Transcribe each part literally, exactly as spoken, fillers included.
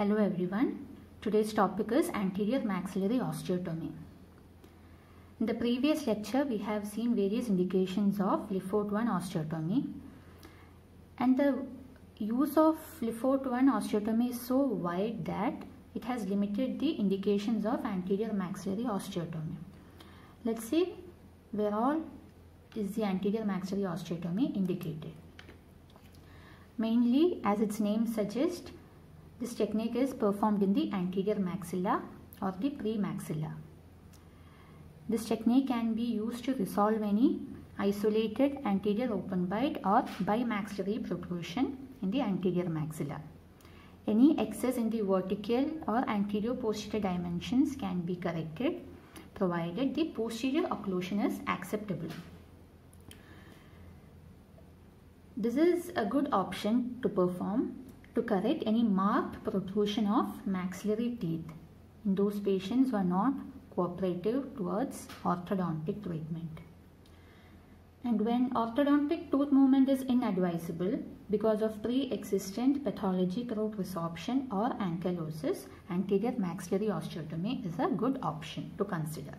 Hello everyone. Today's topic is anterior maxillary osteotomy. In the previous lecture, we have seen various indications of Le Fort one osteotomy, and the use of Le Fort one osteotomy is so wide that it has limited the indications of anterior maxillary osteotomy. Let's see where all is the anterior maxillary osteotomy indicated. Mainly, as its name suggests, this technique is performed in the anterior maxilla or the premaxilla. This technique can be used to resolve any isolated anterior open bite or bimaxillary protrusion in the anterior maxilla. Any excess in the vertical or anterior posterior dimensions can be corrected provided the posterior occlusion is acceptable. This is a good option to perform to correct any marked protrusion of maxillary teeth in those patients who are not cooperative towards orthodontic treatment. And when orthodontic tooth movement is inadvisable because of pre-existent pathologic root resorption or ankylosis, anterior maxillary osteotomy is a good option to consider.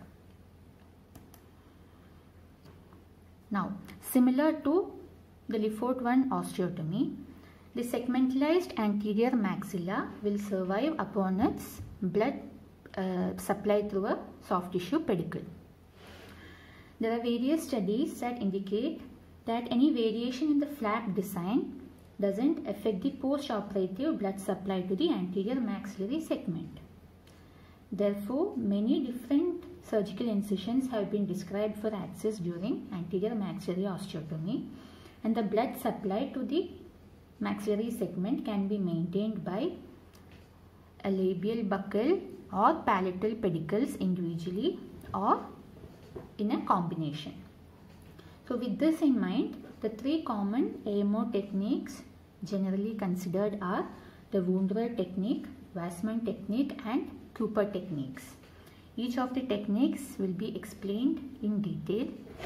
Now, similar to the Le Fort one osteotomy, the segmentalized anterior maxilla will survive upon its blood uh, supply through a soft tissue pedicle. There are various studies that indicate that any variation in the flap design doesn't affect the post-operative blood supply to the anterior maxillary segment. Therefore, many different surgical incisions have been described for access during anterior maxillary osteotomy, and the blood supply to the maxillary segment can be maintained by a labial buccal or palatal pedicles individually or in a combination. So with this in mind, the three common A M O techniques generally considered are the Woundware technique, Wassmann technique and Cooper techniques. Each of the techniques will be explained in detail,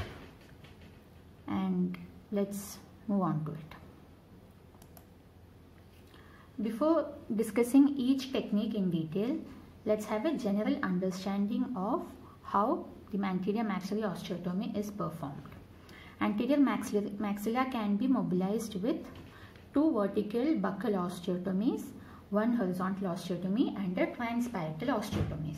and let's move on to it. Before discussing each technique in detail, let's have a general understanding of how the anterior maxillary osteotomy is performed. Anterior maxilla, maxilla can be mobilized with two vertical buccal osteotomies, one horizontal osteotomy and a transpalatal osteotomies.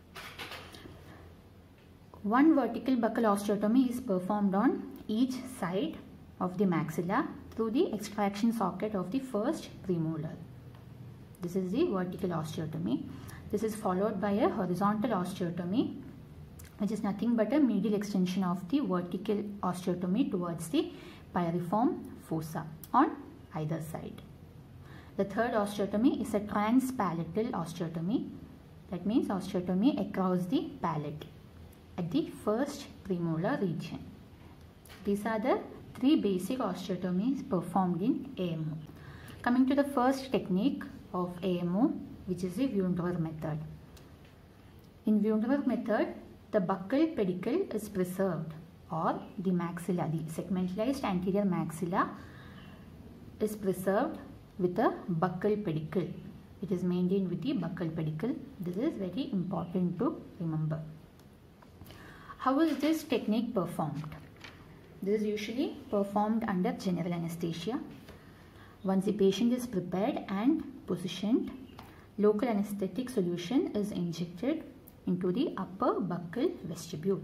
One vertical buccal osteotomy is performed on each side of the maxilla through the extraction socket of the first premolar. This is the vertical osteotomy. This is followed by a horizontal osteotomy, which is nothing but a medial extension of the vertical osteotomy towards the pyriform fossa on either side. The third osteotomy is a transpalatal osteotomy. That means osteotomy across the palate at the first premolar region. These are the three basic osteotomies performed in A M O. Coming to the first technique of A M O, which is the Woundware method. In Woundware method, the buccal pedicle is preserved, or the maxilla, the segmentalized anterior maxilla is preserved with a buccal pedicle. It is maintained with the buccal pedicle. This is very important to remember. How is this technique performed? This is usually performed under general anesthesia. Once the patient is prepared and positioned, local anesthetic solution is injected into the upper buccal vestibule.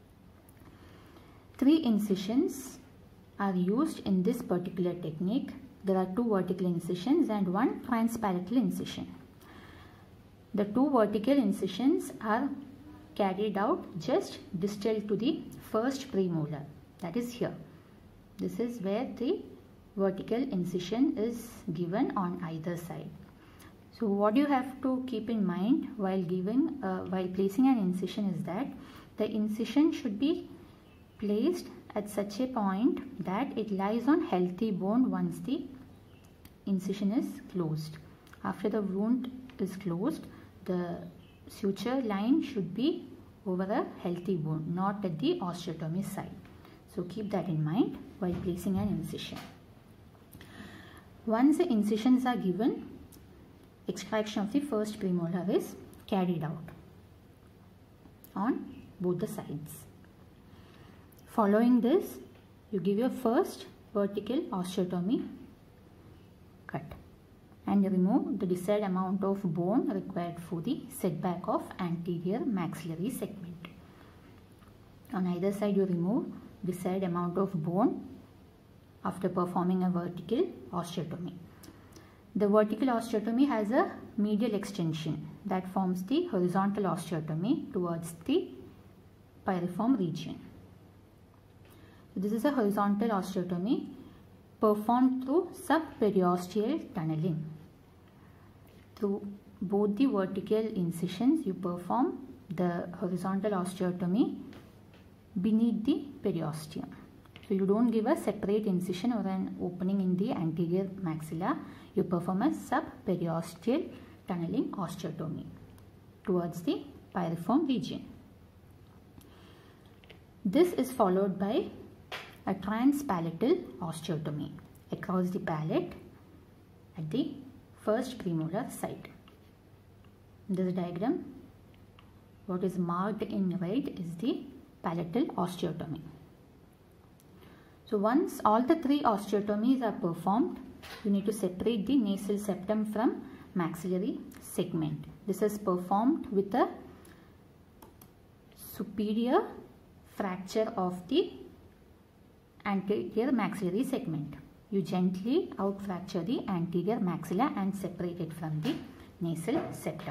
Three incisions are used in this particular technique. There are two vertical incisions and one transpalatal incision. The two vertical incisions are carried out just distal to the first premolar. That is here. This is where the vertical incision is given on either side. So what you have to keep in mind while giving, uh, while placing an incision is that the incision should be placed at such a point that it lies on healthy bone once the incision is closed. After the wound is closed, the suture line should be over a healthy bone, not at the osteotomy side. So keep that in mind while placing an incision. Once the incisions are given, extraction of the first premolar is carried out on both the sides. Following this, you give your first vertical osteotomy cut and remove the desired amount of bone required for the setback of anterior maxillary segment. On either side, you remove desired amount of bone after performing a vertical osteotomy. The vertical osteotomy has a medial extension that forms the horizontal osteotomy towards the piriform region. This is a horizontal osteotomy performed through subperiosteal tunneling. Through both the vertical incisions, you perform the horizontal osteotomy beneath the periosteum. So you don't give a separate incision or an opening in the anterior maxilla. You perform a subperiosteal tunneling osteotomy towards the piriform region. This is followed by a transpalatal osteotomy across the palate at the first premolar site. In this diagram, what is marked in red is the palatal osteotomy. So once all the three osteotomies are performed, you need to separate the nasal septum from maxillary segment. This is performed with a superior fracture of the anterior maxillary segment. You gently out fracture the anterior maxilla and separate it from the nasal septum.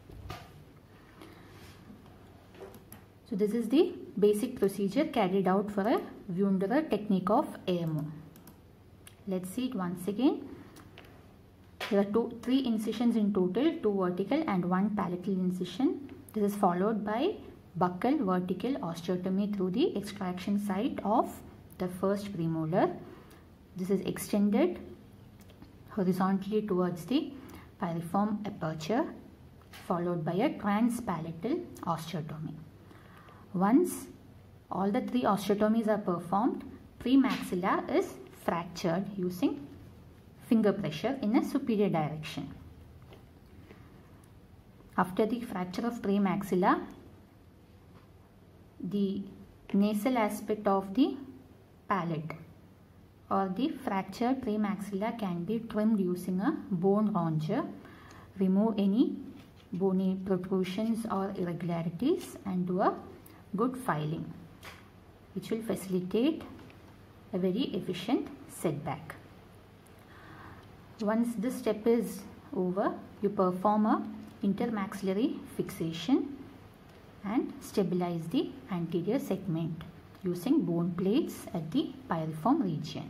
So this is the basic procedure carried out for a Wunderer technique of A M O. Let's see it once again. There are two, three incisions in total, two vertical and one palatal incision. This is followed by buccal vertical osteotomy through the extraction site of the first premolar. This is extended horizontally towards the piriform aperture, followed by a transpalatal osteotomy. Once all the three osteotomies are performed, premaxilla is fractured using finger pressure in a superior direction. After the fracture of premaxilla, the nasal aspect of the palate or the fractured premaxilla can be trimmed using a bone raunger. Remove any bony protrusions or irregularities and do a good filing, which will facilitate a very efficient setback. Once this step is over, you perform a intermaxillary fixation and stabilize the anterior segment using bone plates at the piriform region.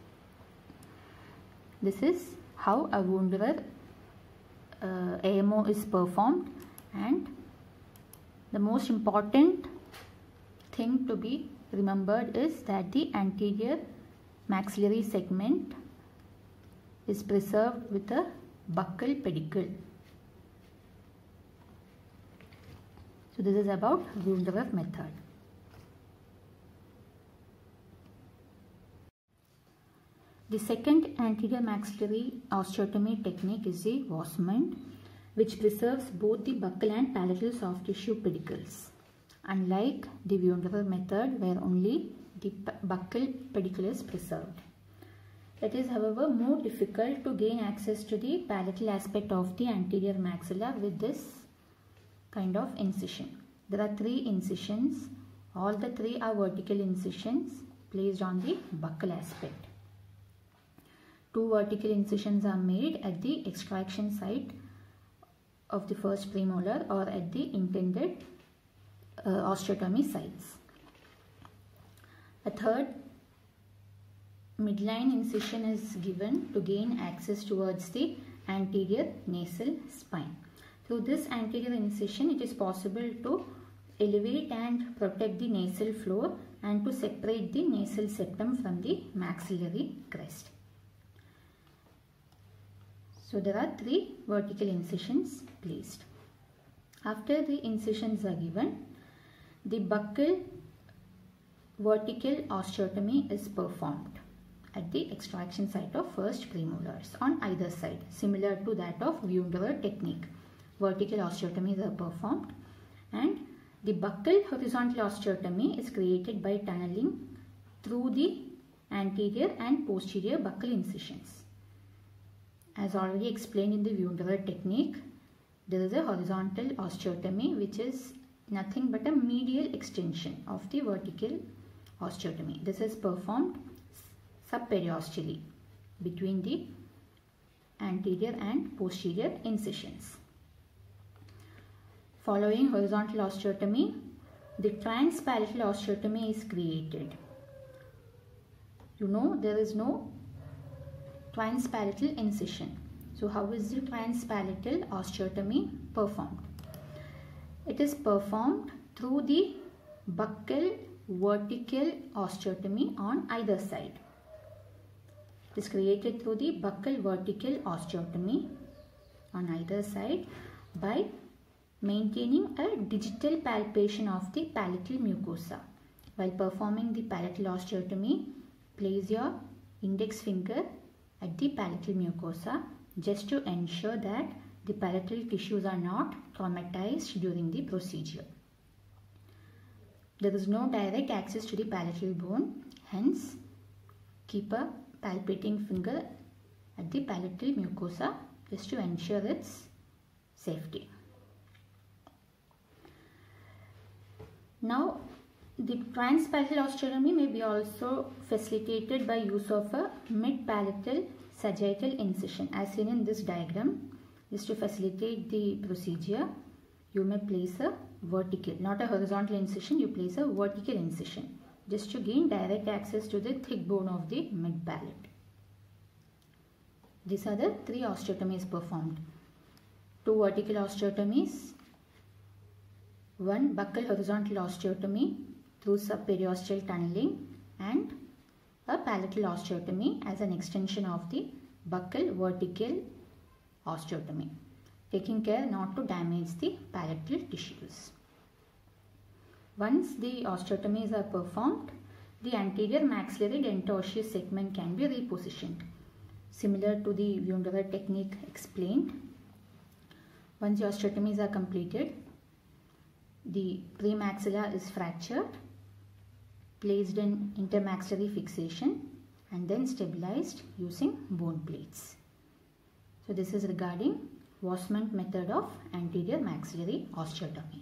This is how a Wunderer uh, A M O is performed, and the most important thing to be remembered is that the anterior maxillary segment is preserved with a buccal pedicle. So this is about Wunderer method. The second anterior maxillary osteotomy technique is the Wassmann, which preserves both the buccal and palatal soft tissue pedicles. Unlike the Wunderer method, where only the buccal pedicle is preserved. It is, however, more difficult to gain access to the palatal aspect of the anterior maxilla with this kind of incision. There are three incisions. All the three are vertical incisions placed on the buccal aspect. Two vertical incisions are made at the extraction site of the first premolar or at the intended uh, osteotomy sites. A third midline incision is given to gain access towards the anterior nasal spine. Through this anterior incision, it is possible to elevate and protect the nasal floor and to separate the nasal septum from the maxillary crest. So there are three vertical incisions placed. After the incisions are given, the buccal vertical osteotomy is performed at the extraction site of first premolars on either side, similar to that of Wunderler technique. Vertical osteotomies are performed, and the buccal horizontal osteotomy is created by tunneling through the anterior and posterior buccal incisions. As already explained in the Wunderler technique, there is a horizontal osteotomy which is nothing but a medial extension of the vertical osteotomy. This is performed subperiosteally between the anterior and posterior incisions. Following horizontal osteotomy, the transpalatal osteotomy is created. You know, there is no transpalatal incision. So how is the transpalatal osteotomy performed? It is performed through the buccal vertical osteotomy on either side. It is created through the buccal vertical osteotomy on either side by maintaining a digital palpation of the palatal mucosa. While performing the palatal osteotomy, place your index finger at the palatal mucosa just to ensure that the palatal tissues are not traumatized during the procedure. There is no direct access to the palatal bone, hence keep a palpating finger at the palatal mucosa just to ensure its safety. Now, the transpalatal osteotomy may be also facilitated by use of a mid-palatal sagittal incision, as seen in this diagram. Just to facilitate the procedure, you may place a vertical, not a horizontal incision, you place a vertical incision just to gain direct access to the thick bone of the mid-palate. These are the three osteotomies performed. Two vertical osteotomies, one buccal horizontal osteotomy through subperiosteal tunneling, and a palatal osteotomy as an extension of the buccal vertical osteotomy, taking care not to damage the palatal tissues. Once the osteotomies are performed, the anterior maxillary dento-osseous segment can be repositioned, similar to the Wunderler technique explained. Once the osteotomies are completed, the premaxilla is fractured, placed in intermaxillary fixation, and then stabilized using bone plates. So this is regarding Wassmann method of anterior maxillary osteotomy.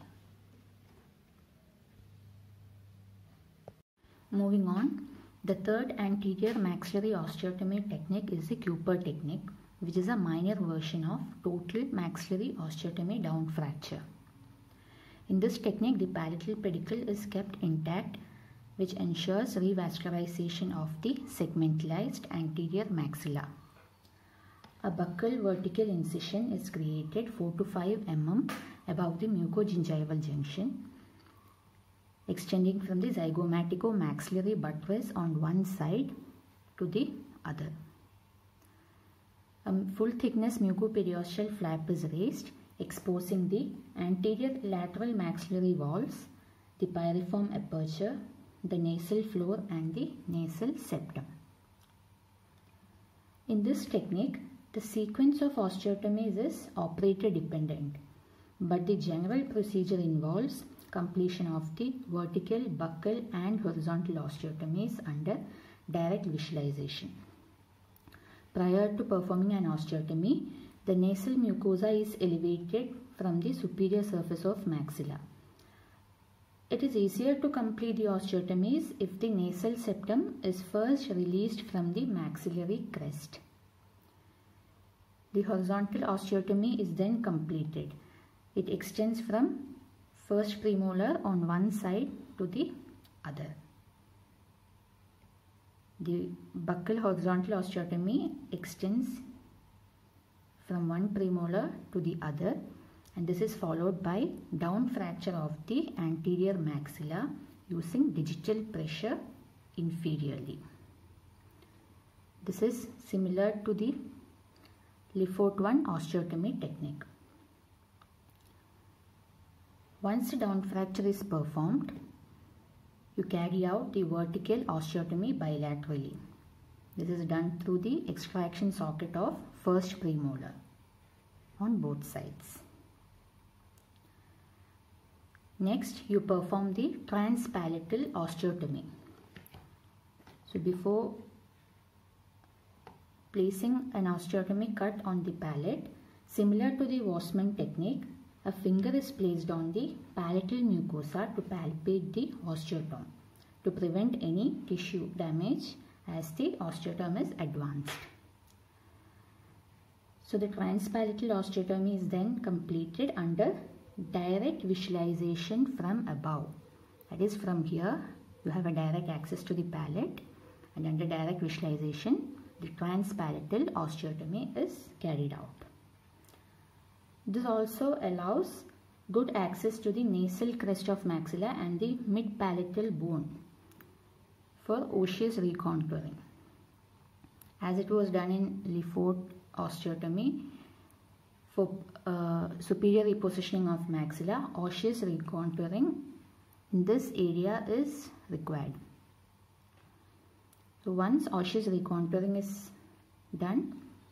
Moving on, the third anterior maxillary osteotomy technique is the Cooper technique, which is a minor version of total maxillary osteotomy down fracture. In this technique, the palatal pedicle is kept intact, which ensures revascularization of the segmentalized anterior maxilla. A buccal vertical incision is created four to five millimeters above the mucogingival junction, extending from the zygomatico-maxillary buttress on one side to the other. A full thickness mucoperiosteal flap is raised, exposing the anterior lateral maxillary walls, the pyriform aperture, the nasal floor, and the nasal septum. In this technique, the sequence of osteotomies is operator dependent, but the general procedure involves completion of the vertical, buccal, and horizontal osteotomies under direct visualization. Prior to performing an osteotomy, the nasal mucosa is elevated from the superior surface of maxilla. It is easier to complete the osteotomies if the nasal septum is first released from the maxillary crest. The horizontal osteotomy is then completed. It extends from first premolar on one side to the other. The buccal horizontal osteotomy extends from one premolar to the other, and this is followed by down fracture of the anterior maxilla using digital pressure inferiorly. This is similar to the Lefort one osteotomy technique. Once the down fracture is performed, you carry out the vertical osteotomy bilaterally. This is done through the extraction socket of first premolar on both sides. Next, you perform the transpalatal osteotomy. So before placing an osteotomy cut on the palate, similar to the Wassmann technique, a finger is placed on the palatal mucosa to palpate the osteotome to prevent any tissue damage as the osteotome is advanced. So the transpalatal osteotomy is then completed under direct visualization from above. That is, from here you have a direct access to the palate, and under direct visualization the transpalatal osteotomy is carried out. This also allows good access to the nasal crest of maxilla and the mid-palatal bone for osseous recontouring. As it was done in Lefort osteotomy, for uh, superior repositioning of maxilla, osseous recontouring in this area is required. So once osseous recontouring is done,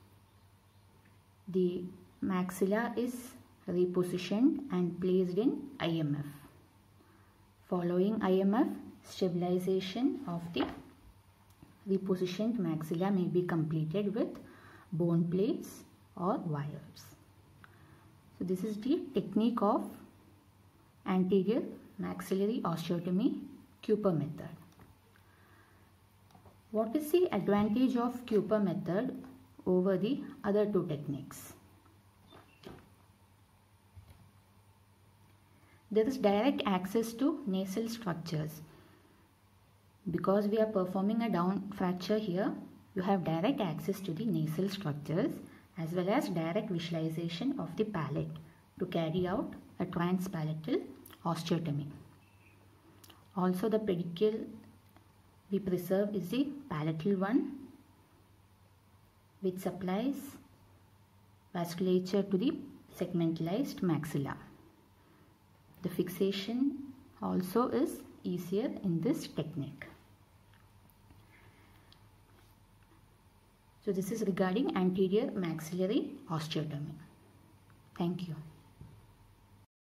the maxilla is repositioned and placed in I M F. Following I M F, stabilization of the repositioned maxilla may be completed with bone plates or wires. So this is the technique of anterior maxillary osteotomy, Cooper method. What is the advantage of Cooper method over the other two techniques? There is direct access to nasal structures. Because we are performing a down fracture here, you have direct access to the nasal structures as well as direct visualization of the palate to carry out a transpalatal osteotomy. Also, the pedicule we preserve is the palatal one, which supplies vasculature to the segmentalized maxilla. The fixation also is easier in this technique. So this is regarding anterior maxillary osteotomy. Thank you.